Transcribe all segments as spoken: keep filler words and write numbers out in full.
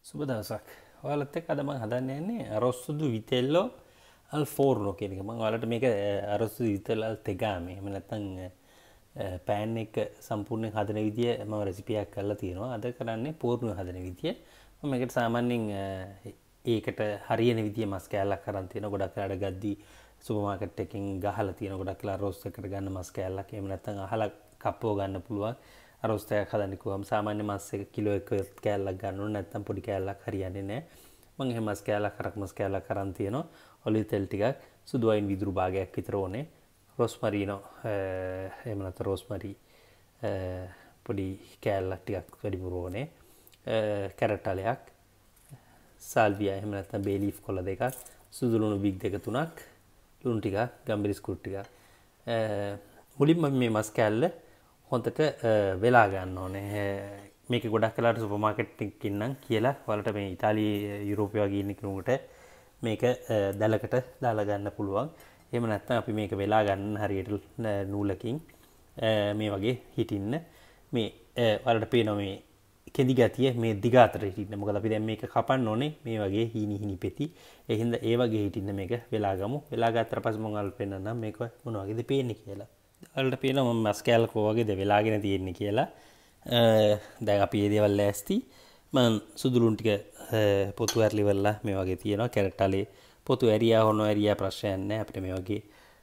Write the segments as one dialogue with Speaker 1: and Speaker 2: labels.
Speaker 1: සුබ දවසක්. ඔයාලත් එක්ක අද මම හදන්න යන්නේ Arrosto vitello al forno කියන එක. මම ඔයාලට මේක Arrosto vitello al tegame එහෙම නැත්නම් පෑන් එක සම්පූර්ණයෙන් හදන විදිය මම රෙසිපි එකක් කරලා තියෙනවා. අද කරන්නේ පෝර්ණුව හදන විදිය. මම මේකට සාමාන්‍යයෙන් ඒකට හරියන විදිය මස් කෑල්ලක් අරන් තියෙනවා. ගොඩක් වෙලාට ගද්දී සුපර් මාකට් එකකින් ගහලා තියෙන ගොඩක් වෙලා Arrosto එකට ගන්න මස් කෑල්ලක්. එහෙම නැත්නම් අහලා කප්පුව ගන්න පුළුවන්. Arrosto එකක් හදන්න කිව්වම සාමාන්‍ය මස් එක කිලෝ එක කෑල්ලක් ගන්න ඕන නැත්නම් පොඩි කෑල්ලක් හරියන්නේ නැහැ. මම එහෙම මස් කෑල්ලක් කරක් මස් කෑල්ලක් අරන් තියෙනවා. ඔලිව් තෙල් ටිකක්, සුදු වයින් විදුරු භාගයක් විතර ඕනේ. රොස්මරිනෝ එහෙම නැත්නම් රොස්මරි පොඩි කෑල්ලක් ටිකක් වැඩිපුර ඕනේ. කැරට් අලයක්, සාල්වියා එහෙම නැත්නම් බේ ලීෆ් කොළ දෙකක්, සුදු ලුණු බිග් දෙක තුනක්, ලුණු ටිකක්, ගම්බිරිස් කුඩු ටිකක්. මුලින්ම මේ මස් කෑල්ල හොඳට වෙලා ගන්න ඕනේ. මේක ගොඩක් වෙලාවට සුපර් මාකට් එකකින් නම් කියලා ඔයාලට මේ ඉතාලි යුරෝපය වගේ ඉන්න කෙනෙකුට මේක දැලකට දාලා ගන්න පුළුවන්. එහෙම නැත්නම් අපි මේක වෙලා ගන්න හරියට නූලකින් මේ වගේ හිටින්න මේ ඔයාලට පේනවා මේ කෙඳි ගතිය මේ දිග අතර හිටින්න. මොකද අපි දැන් මේක කපන්න ඕනේ මේ වගේ හීනි හීනි පෙති. ඒ හින්දා ඒ වගේ හිටින්න මේක වෙලා ගමු. වෙලා ගත්තට පස්සේ මම ඔයාලට පෙන්නන්නම් මේක මොන වගේද පේන්නේ කියලා. ඔයාලට පේනවා මම මස් කෑල්ල කො වගේද වෙලාගෙන තියෙන්නේ කියලා. දැන් අපි මේ දේවල් ලෑස්ති. මම සුදු ලුණු ටික පොතු ඇරලි වල මේ වගේ තියෙනවා. කැරට් අලේ පොතු ඇරියා හොන ඇරියා ප්‍රශ්නයක් නැහැ. අපිට මේ වගේ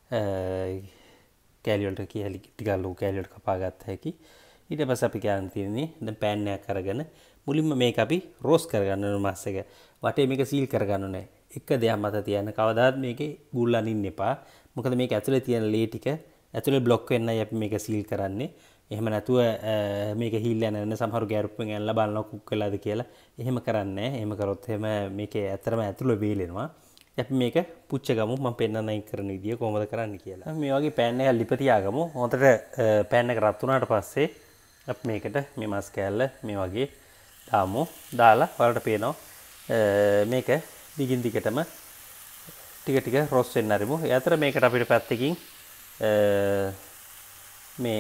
Speaker 1: කෑලි වලට කීලි ටිකක් ලොකු කෑලි වලට කපා ගත්ත හැකි. ඊට පස්සේ අපි කියන්න තියෙන්නේ දැන් පෑන් එකක් අරගෙන මුලින්ම මේක අපි රෝස්ට් කරගන්න ඕන මස් එක. වටේ මේක සීල් කරගන්න ඕනේ. එක දෙයක් මත තියන්න කවදාවත් මේකේ ගුල් අනින්න එපා. මොකද මේක ඇතුලේ තියෙන ලේ ටික ඇතුලේ බ්ලොක් වෙන්නයි අපි මේක සීල් කරන්නේ. එහෙම නැතුව මේක හීල් යන යන සමහර ගෑරුප්පෙන් ඇනලා බලනවා කුක් වෙලාද කියලා. එහෙම කරන්නේ නැහැ. එහෙම කරොත් එහෙම මේකේ ඇත්තටම ඇතුලේ වේලෙනවා. අපි මේක පුච්ච ගමු. මම පෙන්නන්නයි කරන විදිය කොහොමද කරන්න කියලා. මේ වගේ පෑන් එකක් ලිප තියාගමු. හොඳට පෑන් එක රත් වුණාට පස්සේ අපි මේකට මේ මස් කෑල්ල මේ වගේ දාමු. දාලා ඔයාලට පේනවා මේක දිගින් දිගටම ටික ටික රොස් වෙන්න ආරෙමු. ඒ අතර මේකට අපිට පැත්තකින් මේ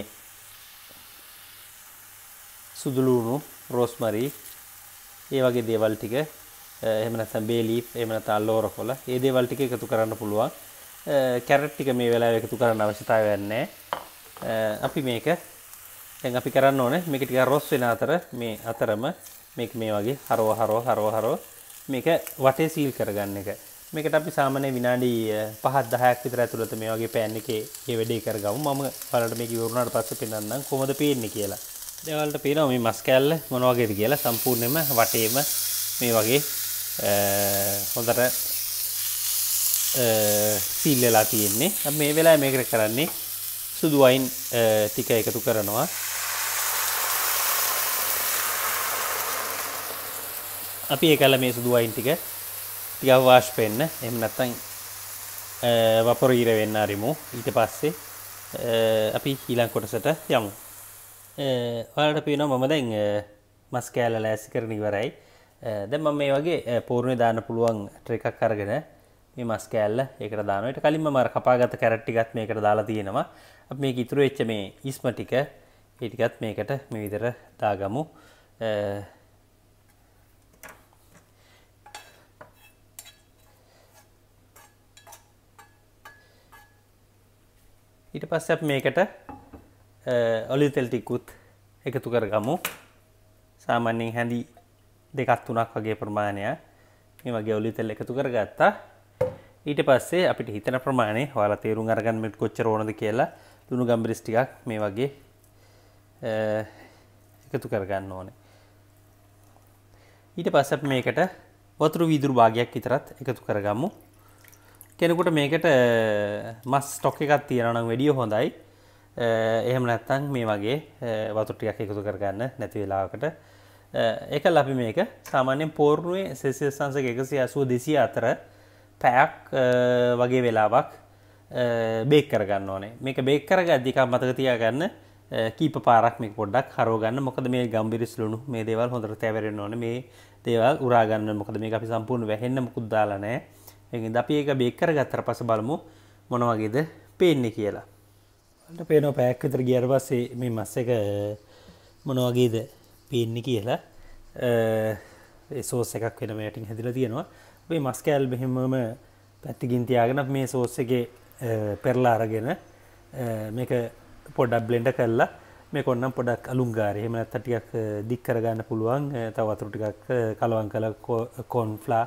Speaker 1: සුදු ලුණු, රොස්මරි, ඒ වගේ දේවල් ටික එහෙම නැත්නම් බේ ලීෆ්, එහෙම නැත්නම් අල්ලෝර කොළ, මේ දේවල් ටික එකතු කරන්න පුළුවන්. කැරට් ටික මේ වෙලාවේ එකතු කරන්න අවශ්‍යතාවයක් නැහැ. අපි මේක දැන් අපි කරන්න ඕනේ මේක ටික රොස් වෙන අතර මේ අතරම මේක මේ වගේ හරව හරව හරව හරව මේක වටේ සීල් කරගන්න එක. මේකට අපි සාමාන්‍ය විනාඩි පහක් දහයක් විතර ඇතුළත මේ වගේ පෑන් එකේ මේ වැඩේ කරගමු. මම ඔයාලට මේක ඉවරුනාට පස්සේ පෙන්නන්නම් කොහොමද පේන්නේ කියලා. දැන් ඔයාලට පේනවා මේ මස් කෑල්ල මොන වගේද කියලා සම්පූර්ණයෙන්ම වටේම මේ වගේ හොඳට සීල් වෙලා තියෙන්නේ. අපි මේ වෙලාවේ මේකට කරන්නේ සුදු වයින් ටික එකතු කරනවා. අපි ඒකල මේ සුදු වයින් ටික ටිකක් වාෂ් වෙන්න. එහෙම නැත්නම් වපොරීර වෙන්න ආරිමු. ඊට පස්සේ අපි ඊළඟ කොටසට යමු. ඔයාලට පේනවා මම දැන් මස් කෑල්ල ලෑස්ති කරගෙන ඉවරයි. දැන් මම මේ වගේ පෝර්ණේ දාන්න පුළුවන් ට්‍රේ එකක් අරගෙන මේ මස් කෑල්ල ඒකට දානවා. ඊට කලින් මම අර කපාගත්ත කැරට් ටිකත් මේකට දාලා තියෙනවා. අපි මේක ඉතුරු වෙච්ච මේ ඉස්ම ටික ඒ ටිකත් මේකට මේ විදිහට දාගමු. ඊට පස්සේ අපි මේකට ඔලිව් තෙල් ටිකුත් එකතු කරගමු. සාමාන්‍යයෙන් හැඳි දෙකක් තුනක් වගේ ප්‍රමාණයක් මේ වගේ ඔලිව් තෙල් එකතු කරගත්තා. ඊට පස්සේ අපිට හිතන ප්‍රමාණය ඔයාලා තේරුම් අරගන්න මේක කොච්චර ඕනද කියලා ලුණු ගම්බිරිස් ටිකක් මේ වගේ එකතු කරගන්න ඕනේ. ඊට පස්සේ අපි මේකට වතුරු වීදුරු භාගයක් විතරත් එකතු කරගමු. කෙනෙකුට මේකට මස් ස්ටොක් එකක් තියනවා නම් වැඩිය හොඳයි. එහෙම නැත්නම් මේ වගේ වතුර ටිකක් එකතු කරගන්න නැති වෙලාවකට ඒකල අපි මේක සාමාන්‍යයෙන් පෝර්ණුවේ සෙල්සියස් අංශක එකසිය අසූ දෙසිය අතර පැයක් වගේ වෙලාවක් බේක් කරගන්න ඕනේ. මේක බේක් කරගද්දී එකක් මතක තියාගන්න කීප පාරක් මේක පොඩ්ඩක් හරව ගන්න. මොකද මේ ගම්බිරිස් ලුණු මේ දේවල් හොඳට තැවෙරෙන්න ඕනේ. මේ දේවල් උරා ගන්න. මොකද මේක අපි සම්පූර්ණ වැහෙන්න මුකුත් දාලා නැහැ. ඒකෙන්ද අපි ඒක බේක් කරගත්තට පස්සේ බලමු මොන වගේද පේන්නේ කියලා. ඔයාලට පේනවා පැයක් විතර ගියාට පස්සේ මේ මස් එක මොන වගේද පේන්නේ කියලා. ඒ සෝස් එකක් වෙනම යටින් හැදිලා තියෙනවා. අපි මස් කෑල්ල මෙහෙමම පැත්තකින් තියාගෙන මේ සෝස් එකේ පෙරලා අරගෙන මේක පොඩ්ඩක් බ්ලෙන්ඩ් කරලා මේක ඔන්නම් පොඩ්ඩක් අලුම් ගාරේ එහෙම නැත්නම් ටිකක් දික් කරගන්න පුළුවන්. තව වතුර ටිකක් කලවම් කරලා කෝන් ෆ්ලා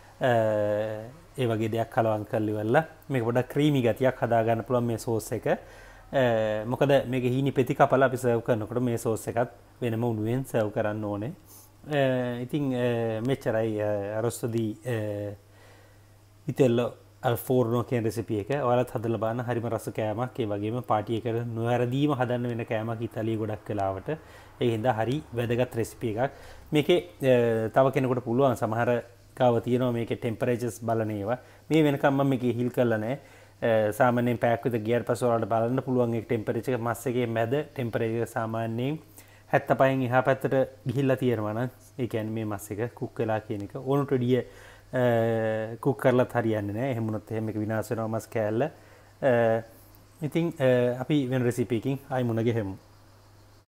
Speaker 1: ඒ වගේ දෙයක් කලවම් කරලා ඉවරලා මේක පොඩ්ඩක් ක්‍රීමි ගතියක් හදා ගන්න පුළුවන් මේ සෝස් එක. මොකද මේක හීනි පෙති කපලා අපි සර්ව් කරනකොට මේ සෝස් එකත් වෙනම උණුවෙන් සර්ව් කරන්න ඕනේ. ඉතින් මෙච්චරයි Arrosto di vitello al forno කියන රෙසිපි එක. ඔයාලත් හදලා බලන්න හරිම රස කෑමක්. ඒ වගේම පාටි එකකට නොවැරදීම හදන්න වෙන කෑමක් ඉතාලියේ ගොඩක් වෙලාවට. ඒ හින්දා හරි වැදගත් රෙසිපි එකක්. මේකේ තව කෙනෙකුට පුළුවන් සමහර ගාව තියෙනවා මේකේ ටෙම්පරේචර්ස් බලන ඒවා. මේ වෙනකම් මම මේකේ හිල් කරලා නැහැ. සාමාන්‍යයෙන් පැයක් විතර ගියාට පස්සේ ඔයාලට බලන්න පුළුවන් ඒක ටෙම්පරේචර් එක මස් එකේ මැද ටෙම්පරේචර් සාමාන්‍යයෙන් හැත්තෑ පහෙන් එහා පැත්තට ගිහිල්ලා තියෙනවා නම් ඒ කියන්නේ මේ මස් එක කුක් වෙලා කියන එක ඕනට වැඩිය කුක් කරලත් හරියන්නේ නැහැ. එහෙම වුණොත් එහෙම මේක විනාශ වෙනවා මස් කෑල්ල. ඉතින් අපි වෙන රෙසිපි එකකින් ආයි මුණ ගැහෙමු.